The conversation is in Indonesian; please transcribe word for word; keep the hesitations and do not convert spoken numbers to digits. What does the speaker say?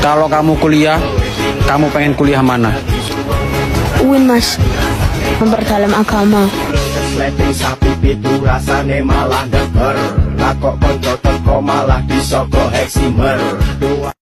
Kalau kamu kuliah, kamu pengen kuliah mana? U I N, Mas. Memperdalam agama. Sleting sapi pitu rasane malah deper. Lah kok konco teko malah disoko heksimer.